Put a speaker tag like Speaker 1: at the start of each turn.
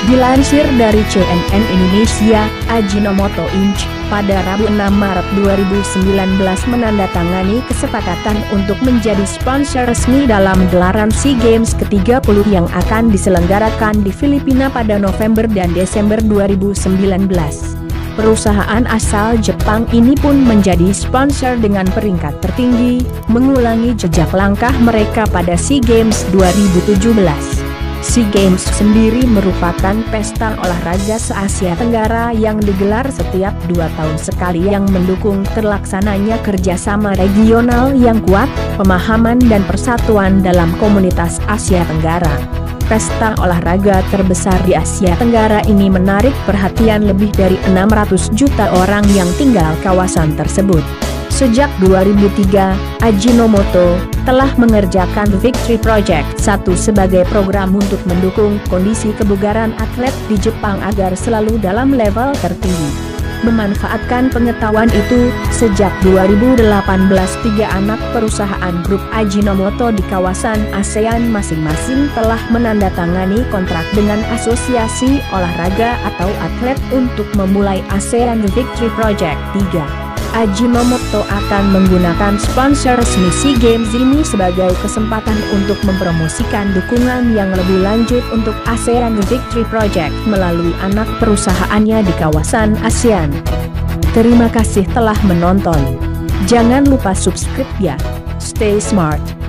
Speaker 1: Dilansir dari CNN Indonesia, Ajinomoto Inc. pada Rabu 6 Maret 2019 menandatangani kesepakatan untuk menjadi sponsor resmi dalam gelaran SEA Games ke-30 yang akan diselenggarakan di Filipina pada November dan Desember 2019. Perusahaan asal Jepang ini pun menjadi sponsor dengan peringkat tertinggi, mengulangi jejak langkah mereka pada SEA Games 2017. SEA Games sendiri merupakan pesta olahraga se-Asia Tenggara yang digelar setiap 2 tahun sekali yang mendukung terlaksananya kerjasama regional yang kuat, pemahaman dan persatuan dalam komunitas Asia Tenggara. Pesta olahraga terbesar di Asia Tenggara ini menarik perhatian lebih dari 600 juta orang yang tinggal kawasan tersebut. Sejak 2003, Ajinomoto telah mengerjakan Victory Project 1 sebagai program untuk mendukung kondisi kebugaran atlet di Jepang agar selalu dalam level tertinggi. Memanfaatkan pengetahuan itu, sejak 2018 3 anak perusahaan grup Ajinomoto di kawasan ASEAN masing-masing telah menandatangani kontrak dengan asosiasi olahraga atau atlet untuk memulai ASEAN Victory Project 3. Ajinomoto akan menggunakan sponsor resmi SEA Games ini sebagai kesempatan untuk mempromosikan dukungan yang lebih lanjut untuk ASEAN Victory Project melalui anak perusahaannya di kawasan ASEAN. Terima kasih telah menonton. Jangan lupa subscribe ya. Stay smart.